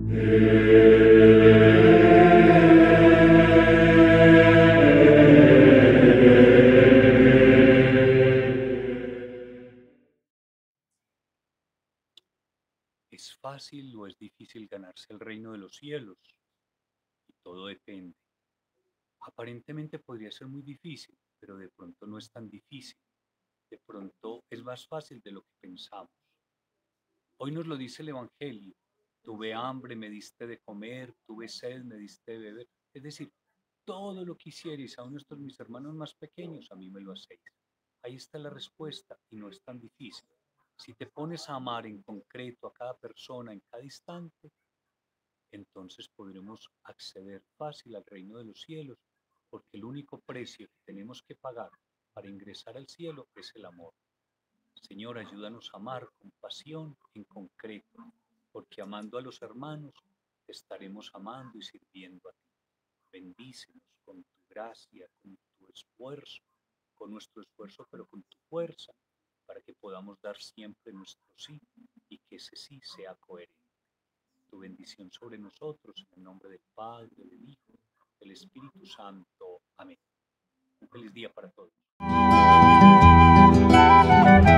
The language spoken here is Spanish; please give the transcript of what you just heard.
¿Es fácil o es difícil ganarse el reino de los cielos? Y todo depende. Aparentemente podría ser muy difícil, pero de pronto no es tan difícil. De pronto es más fácil de lo que pensamos. Hoy nos lo dice el Evangelio. Tuve hambre, me diste de comer, tuve sed, me diste de beber. Es decir, todo lo que hicierais a uno de mis hermanos más pequeños, a mí me lo hacéis. Ahí está la respuesta y no es tan difícil. Si te pones a amar en concreto a cada persona en cada instante, entonces podremos acceder fácil al reino de los cielos, porque el único precio que tenemos que pagar para ingresar al cielo es el amor. Señor, ayúdanos a amar con pasión en concreto, porque amando a los hermanos, te estaremos amando y sirviendo a ti. Bendícenos con tu gracia, con tu esfuerzo, con nuestro esfuerzo, pero con tu fuerza, para que podamos dar siempre nuestro sí y que ese sí sea coherente. Tu bendición sobre nosotros, en el nombre del Padre, del Hijo, del Espíritu Santo. Amén. Un feliz día para todos.